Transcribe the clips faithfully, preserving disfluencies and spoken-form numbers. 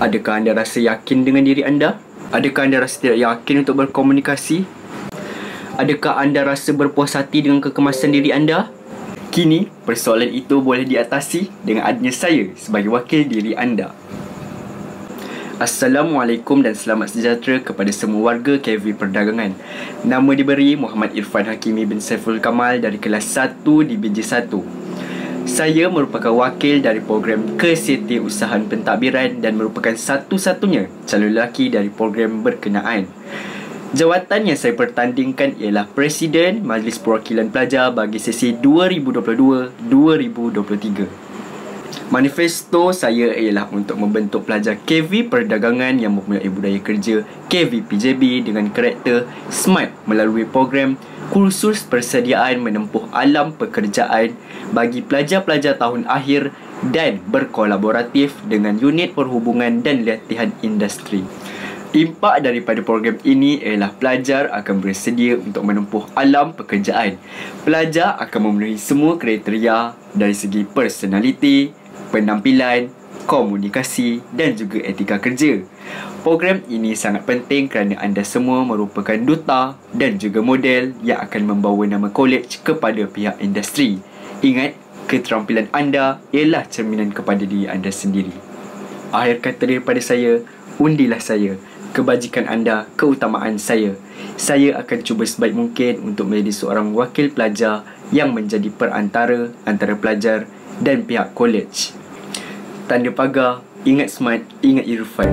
Adakah anda rasa yakin dengan diri anda? Adakah anda rasa tidak yakin untuk berkomunikasi? Adakah anda rasa berpuas hati dengan kekemasan diri anda? Kini, persoalan itu boleh diatasi dengan adanya saya sebagai wakil diri anda. Assalamualaikum dan selamat sejahtera kepada semua warga K V Perdagangan. Nama diberi Muhammad Irfan Hakimi bin Saiful Kamal dari kelas satu di B J satu. Saya merupakan wakil dari program Kesetiausahaan Pentadbiran dan merupakan satu-satunya calon lelaki dari program berkenaan. Jawatan yang saya pertandingkan ialah Presiden Majlis Perwakilan Pelajar bagi sesi dua ribu dua puluh dua dua ribu dua puluh tiga. Manifesto saya ialah untuk membentuk pelajar K V Perdagangan yang mempunyai budaya kerja K V P J B dengan karakter SMART melalui program kursus persediaan menempuh alam pekerjaan bagi pelajar-pelajar tahun akhir dan berkolaboratif dengan unit perhubungan dan latihan industri. Impak daripada program ini ialah pelajar akan bersedia untuk menempuh alam pekerjaan. Pelajar akan memenuhi semua kriteria dari segi personaliti, penampilan, komunikasi dan juga etika kerja. Program ini sangat penting kerana anda semua merupakan duta dan juga model yang akan membawa nama kolej kepada pihak industri. Ingat, keterampilan anda ialah cerminan kepada diri anda sendiri. Akhir kata daripada saya, undilah saya. Kebajikan anda, keutamaan saya. Saya akan cuba sebaik mungkin untuk menjadi seorang wakil pelajar yang menjadi perantara antara pelajar dan pihak kolej. Tanda pagar, ingat SMART, ingat Irfan.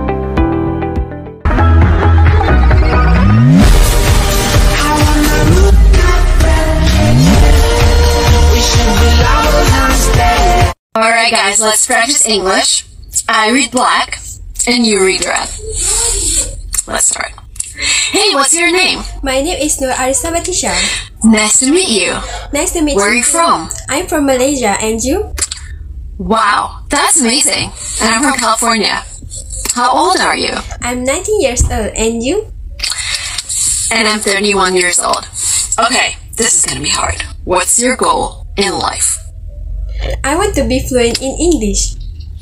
Alright guys, let's practice English. I read black and you read red. Let's start. Hey, what's your name? My name is Nur Arisa Batisha. Nice to meet you. Nice to meet Where you. are you from? I'm from Malaysia, and you? Wow, that's amazing. And I'm from California. How old are you? I'm nineteen years old, and you? And I'm thirty-one years old. Okay, this is gonna be hard. What's your goal in life? I want to be fluent in English.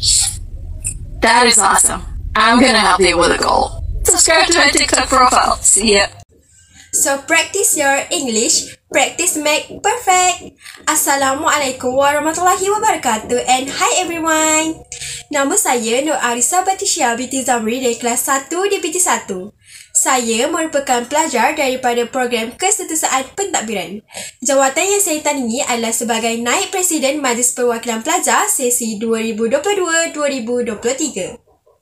That is awesome. I'm gonna help you with a goal. Subscribe to my TikTok profile. See ya. So practice your English. Practice make perfect. Assalamualaikum warahmatullahi wabarakatuh. And hi everyone. Nama saya Nur Arisa Batisha binti Zamri dari kelas satu di B J satu. Saya merupakan pelajar daripada program Kesetiausahaan Pentadbiran. Jawatan yang saya tandingi adalah sebagai Naib Presiden Majlis Perwakilan Pelajar sesi dua ribu dua puluh dua dua ribu dua puluh tiga.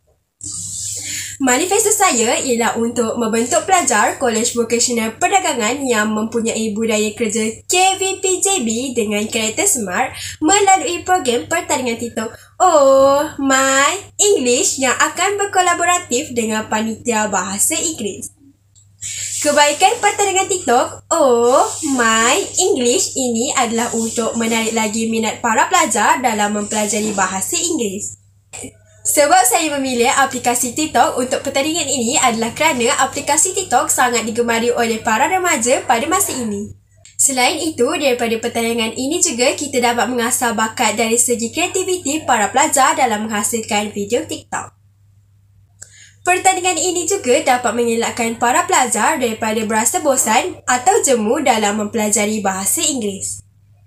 Manifesto saya ialah untuk membentuk pelajar Kolej Vokasional Perdagangan yang mempunyai budaya kerja K V P J B dengan karakter SMART melalui program pertandingan TikTok Oh My English yang akan berkolaboratif dengan panitia bahasa Inggeris. Kebaikan pertandingan TikTok Oh My English ini adalah untuk menarik lagi minat para pelajar dalam mempelajari bahasa Inggeris. Sebab saya memilih aplikasi TikTok untuk pertandingan ini adalah kerana aplikasi TikTok sangat digemari oleh para remaja pada masa ini. Selain itu, daripada pertandingan ini juga kita dapat mengasah bakat dari segi kreativiti para pelajar dalam menghasilkan video TikTok. Pertandingan ini juga dapat mengelakkan para pelajar daripada berasa bosan atau jemu dalam mempelajari bahasa Inggeris.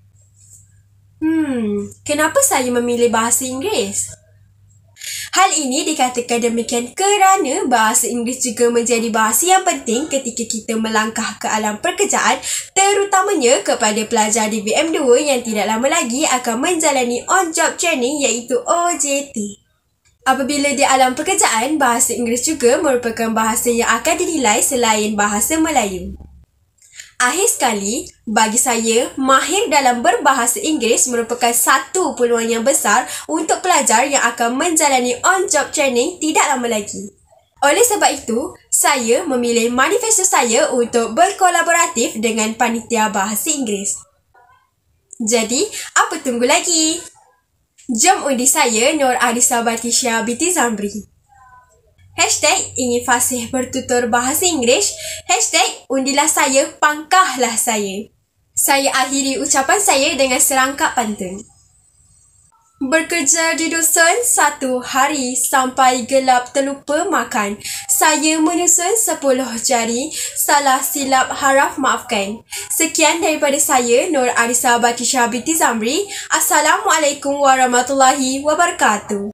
Hmm, kenapa saya memilih bahasa Inggeris? Hal ini dikatakan demikian kerana bahasa Inggeris juga menjadi bahasa yang penting ketika kita melangkah ke alam pekerjaan, terutamanya kepada pelajar di V M dua yang tidak lama lagi akan menjalani on-job training iaitu O J T. Apabila di alam pekerjaan, bahasa Inggeris juga merupakan bahasa yang akan dinilai selain bahasa Melayu. Akhir sekali, bagi saya, mahir dalam berbahasa Inggeris merupakan satu peluang yang besar untuk pelajar yang akan menjalani on-job training tidak lama lagi. Oleh sebab itu, saya memilih manifesto saya untuk berkolaboratif dengan panitia bahasa Inggeris. Jadi, apa tunggu lagi? Jom undi saya Nur Arisa Batisha binti Zamri. Hashtag ingin fasih bertutur bahasa Inggeris. Hashtag undilah saya, pangkahlah saya. Saya akhiri ucapan saya dengan serangkap pantun. Bekerja di dusun satu hari sampai gelap terlupa makan. Saya menyusun sepuluh jari, salah silap haraf maafkan. Sekian daripada saya, Nur Arisa Batisha binti Zamri. Assalamualaikum warahmatullahi wabarakatuh.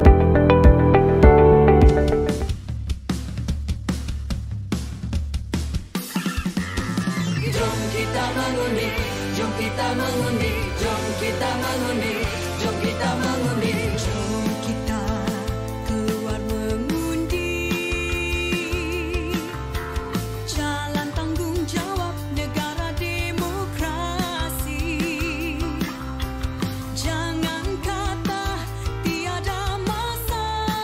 Jom kita mengundi, jom kita mengundi, jom kita mengundi, jom kita mengundi, jom kita keluar mengundi. Jalan tanggungjawab negara demokrasi. Jangan kata tiada masa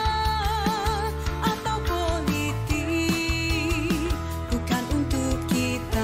atau politik bukan untuk kita.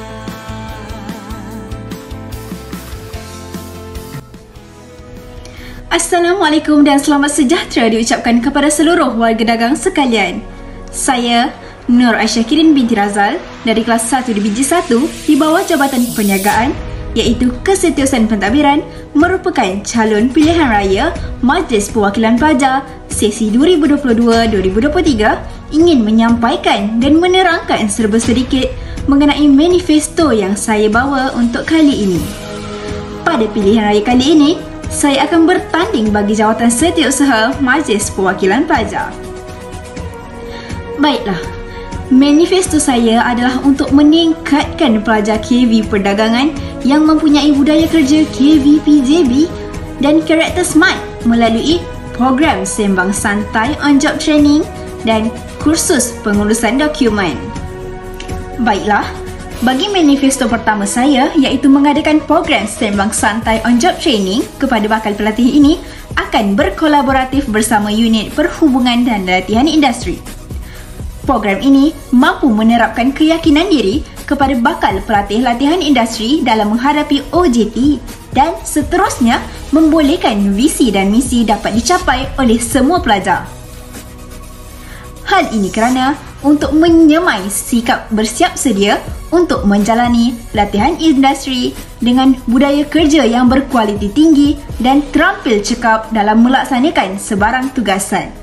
Assalamualaikum dan selamat sejahtera diucapkan kepada seluruh warga dagang sekalian. Saya Nur Aisyakirin binti Razal dari kelas satu di Biji satu di bawah Jabatan Perniagaan iaitu Kesetiausahaan Pentadbiran merupakan calon pilihan raya Majlis Perwakilan Pelajar sesi dua ribu dua puluh dua dua ribu dua puluh tiga ingin menyampaikan dan menerangkan serba sedikit mengenai manifesto yang saya bawa untuk kali ini. Pada pilihan raya kali ini, saya akan bertanding bagi jawatan Setiausaha Majlis Perwakilan Pelajar. Baiklah, manifesto saya adalah untuk meningkatkan pelajar K V Perdagangan yang mempunyai budaya kerja K V P J B dan karakter smart melalui program sembang santai on-job training dan kursus pengurusan dokumen. Baiklah, bagi manifesto pertama saya iaitu mengadakan program sembang santai on-job training kepada bakal pelatih ini akan berkolaboratif bersama unit perhubungan dan latihan industri. Program ini mampu menerapkan keyakinan diri kepada bakal pelatih latihan industri dalam menghadapi O J T dan seterusnya membolehkan visi dan misi dapat dicapai oleh semua pelajar. Hal ini kerana untuk menyemai sikap bersiap sedia untuk menjalani latihan industri dengan budaya kerja yang berkualiti tinggi dan terampil cekap dalam melaksanakan sebarang tugasan.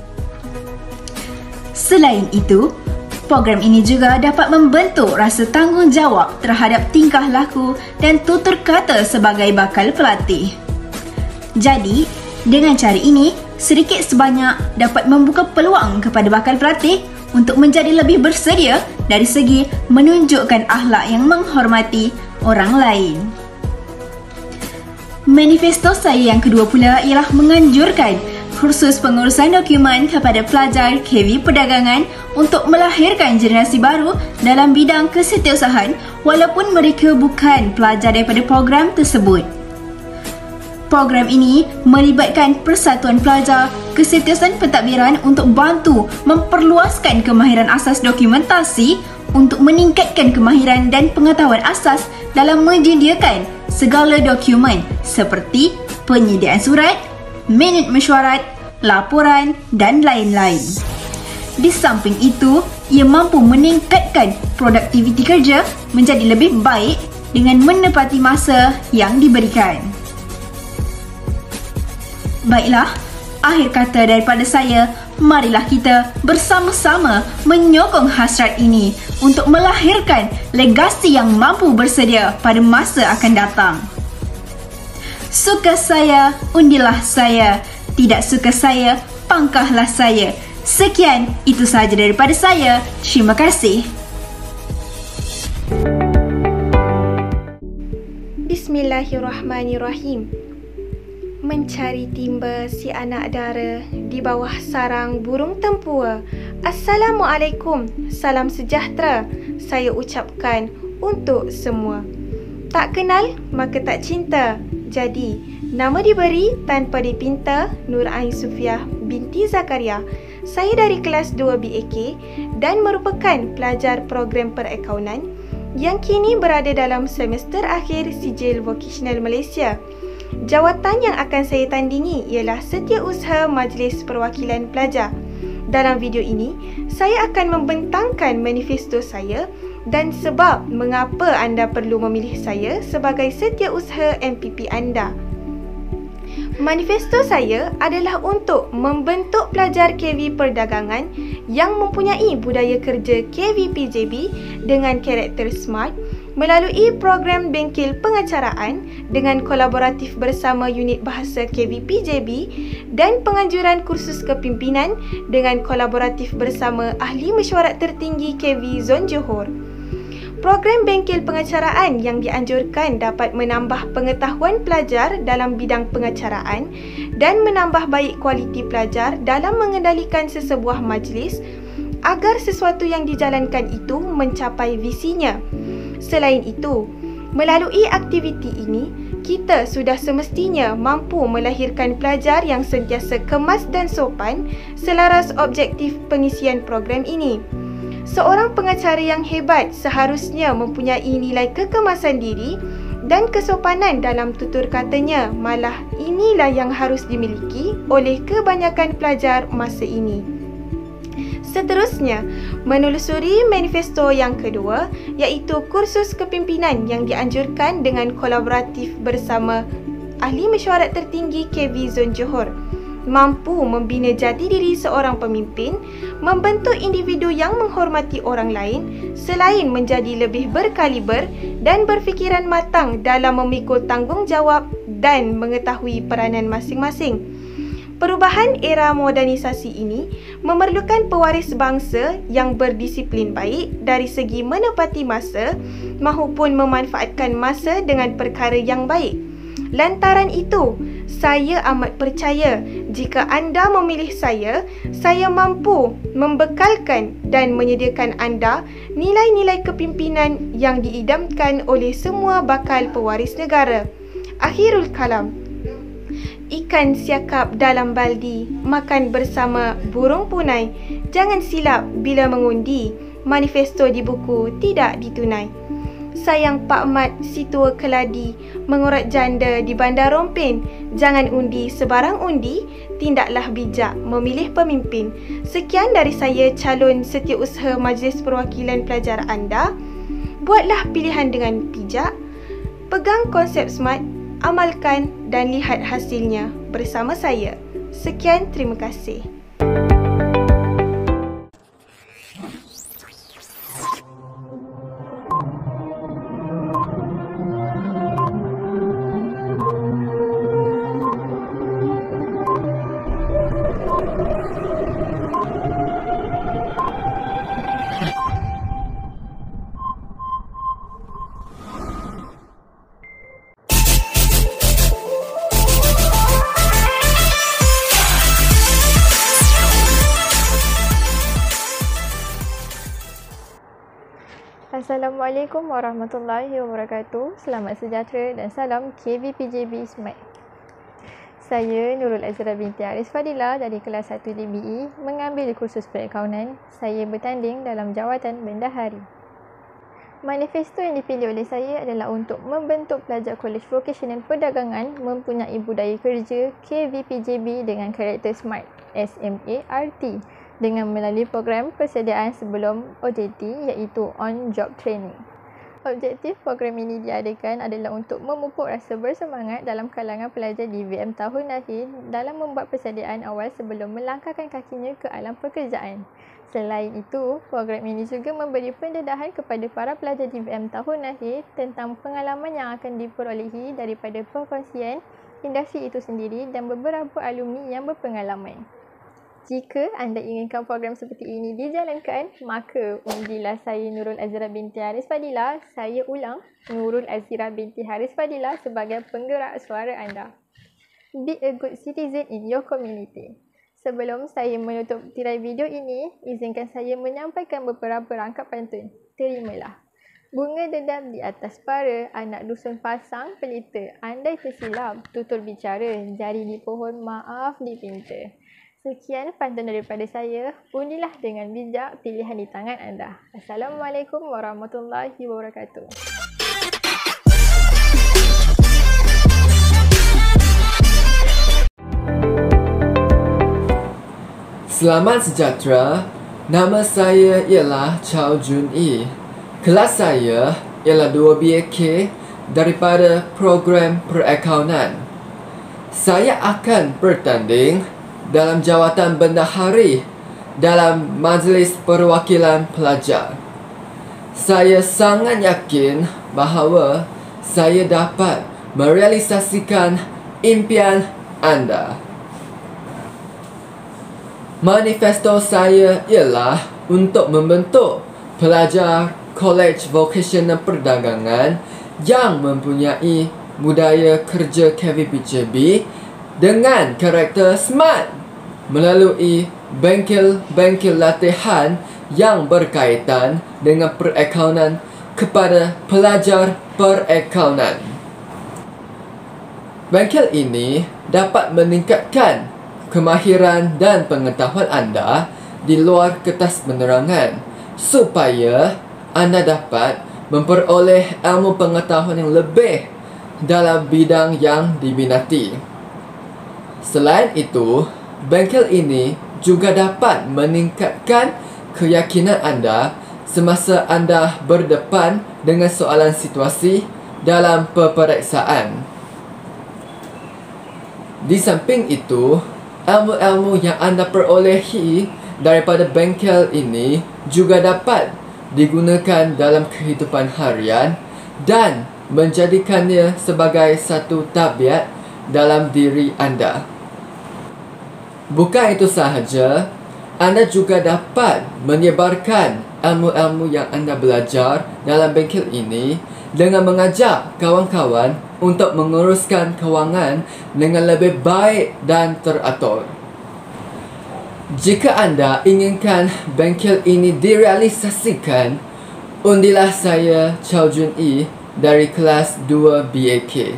Selain itu, program ini juga dapat membentuk rasa tanggungjawab terhadap tingkah laku dan tutur kata sebagai bakal pelatih. Jadi, dengan cara ini, sedikit sebanyak dapat membuka peluang kepada bakal pelatih untuk menjadi lebih bersedia dari segi menunjukkan akhlak yang menghormati orang lain. Manifesto saya yang kedua pula ialah menganjurkan kursus pengurusan dokumen kepada pelajar K V Perdagangan untuk melahirkan generasi baru dalam bidang kesetiausahaan walaupun mereka bukan pelajar daripada program tersebut. Program ini melibatkan Persatuan Pelajar Kesetiausahaan Pentadbiran untuk bantu memperluaskan kemahiran asas dokumentasi untuk meningkatkan kemahiran dan pengetahuan asas dalam menyediakan segala dokumen seperti penyediaan surat, minit mesyuarat, laporan dan lain-lain. Di samping itu, ia mampu meningkatkan produktiviti kerja menjadi lebih baik dengan menepati masa yang diberikan. Baiklah, akhir kata daripada saya, marilah kita bersama-sama menyokong hasrat ini untuk melahirkan legasi yang mampu bersedia pada masa akan datang. Suka saya, undilah saya. Tidak suka saya, pangkahlah saya. Sekian, itu sahaja daripada saya. Terima kasih. Bismillahirrahmanirrahim. Mencari timba si anak dara di bawah sarang burung tempua. Assalamualaikum, salam sejahtera saya ucapkan untuk semua. Tak kenal maka tak cinta. Jadi, nama diberi tanpa dipinta. Nur Ain Sufiah binti Zakaria. Saya dari kelas dua B A K dan merupakan pelajar program perakaunan yang kini berada dalam semester akhir Sijil Vocational Malaysia. Jawatan yang akan saya tandingi ialah Setiausaha Majlis Perwakilan Pelajar. Dalam video ini, saya akan membentangkan manifesto saya dan sebab mengapa anda perlu memilih saya sebagai setiausaha M P P anda. Manifesto saya adalah untuk membentuk pelajar K V Perdagangan yang mempunyai budaya kerja K V P J B dengan karakter smart melalui program bengkel pengacaraan dengan kolaboratif bersama unit bahasa K V P J B dan penganjuran kursus kepimpinan dengan kolaboratif bersama ahli mesyuarat tertinggi K V Zon Johor. Program bengkel pengacaraan yang dianjurkan dapat menambah pengetahuan pelajar dalam bidang pengacaraan dan menambah baik kualiti pelajar dalam mengendalikan sesebuah majlis agar sesuatu yang dijalankan itu mencapai visinya. Selain itu, melalui aktiviti ini, kita sudah semestinya mampu melahirkan pelajar yang sentiasa kemas dan sopan selaras objektif pengisian program ini. Seorang pengacara yang hebat seharusnya mempunyai nilai kekemasan diri dan kesopanan dalam tutur katanya, malah inilah yang harus dimiliki oleh kebanyakan pelajar masa ini. Seterusnya, menelusuri manifesto yang kedua iaitu kursus kepimpinan yang dianjurkan dengan kolaboratif bersama ahli mesyuarat tertinggi K V Zon Johor. Mampu membina jati diri seorang pemimpin, membentuk individu yang menghormati orang lain selain menjadi lebih berkaliber dan berfikiran matang dalam memikul tanggungjawab dan mengetahui peranan masing-masing. Perubahan era modernisasi ini memerlukan pewaris bangsa yang berdisiplin baik dari segi menepati masa maupun memanfaatkan masa dengan perkara yang baik. Lantaran itu, saya amat percaya jika anda memilih saya, saya mampu membekalkan dan menyediakan anda nilai-nilai kepimpinan yang diidamkan oleh semua bakal pewaris negara. Akhirul kalam. Ikan siakap dalam baldi, makan bersama burung punai. Jangan silap bila mengundi, manifesto di buku tidak ditunai. Sayang Pak Mat si tua keladi, mengurat janda di bandar Rompin. Jangan undi sebarang undi, tindaklah bijak memilih pemimpin. Sekian dari saya, calon setiausaha Majlis Perwakilan Pelajar anda. Buatlah pilihan dengan bijak, pegang konsep smart, amalkan dan lihat hasilnya bersama saya. Sekian, terima kasih. Assalamualaikum warahmatullahi wabarakatuh. Selamat sejahtera dan salam K V P J B Smart. Saya Nurul Azira binti Aris Fadila dari kelas satu D B E mengambil kursus perakaunan. Saya bertanding dalam jawatan bendahari. Manifesto yang dipilih oleh saya adalah untuk membentuk pelajar Kolej Vokasional Perdagangan mempunyai budaya kerja K V P J B dengan karakter SMART S M A R T dengan melalui program persediaan sebelum O J T iaitu On Job Training. Objektif program ini diadakan adalah untuk memupuk rasa bersemangat dalam kalangan pelajar di V M tahun akhir dalam membuat persediaan awal sebelum melangkahkan kakinya ke alam pekerjaan. Selain itu, program ini juga memberi pendedahan kepada para pelajar di V M tahun akhir tentang pengalaman yang akan diperolehi daripada perkongsian industri itu sendiri dan beberapa alumni yang berpengalaman. Jika anda inginkan program seperti ini dijalankan, maka undilah saya Nurul Azira binti Haris Fadila. Saya ulang, Nurul Azira binti Haris Fadila sebagai penggerak suara anda. Be a good citizen in your community. Sebelum saya menutup tirai video ini, izinkan saya menyampaikan beberapa rangkap pantun. Terimalah. Bunga dedam di atas para, anak dusun pasang pelita. Andai tersilap, tutur bicara, jari di pohon, maaf dipinta. Sekian pantun daripada saya. Undilah dengan bijak, pilihan di tangan anda. Assalamualaikum warahmatullahi wabarakatuh. Selamat sejahtera. Nama saya ialah Chow Jun Yi. Kelas saya ialah dua B A K daripada program perakaunan. saya akan bertanding dalam jawatan bendahari dalam Majlis Perwakilan Pelajar. Saya sangat yakin bahawa saya dapat merealisasikan impian anda. Manifesto saya ialah untuk membentuk pelajar Kolej Vocational Perdagangan yang mempunyai budaya kerja K V P J B dengan karakter smart melalui bengkel-bengkel latihan yang berkaitan dengan perakaunan kepada pelajar perakaunan. Bengkel ini dapat meningkatkan kemahiran dan pengetahuan anda di luar kertas penerangan supaya anda dapat memperoleh ilmu pengetahuan yang lebih dalam bidang yang diminati. Selain itu, bengkel ini juga dapat meningkatkan keyakinan anda semasa anda berdepan dengan soalan situasi dalam peperiksaan. Di samping itu, ilmu-ilmu yang anda perolehi daripada bengkel ini juga dapat digunakan dalam kehidupan harian dan menjadikannya sebagai satu tabiat dalam diri anda. Bukan itu sahaja, anda juga dapat menyebarkan ilmu-ilmu yang anda belajar dalam bengkel ini dengan mengajak kawan-kawan untuk menguruskan kewangan dengan lebih baik dan teratur. Jika anda inginkan bengkel ini direalisasikan, undilah saya Chow Jun Ee dari kelas dua B A K.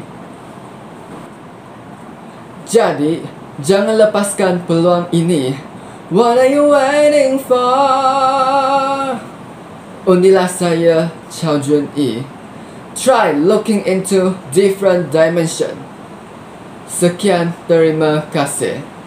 Jadi, jangan lepaskan peluang ini. What are you waiting for? Undilah saya Chow Jun Ee. Try looking into different dimension. Sekian, terima kasih.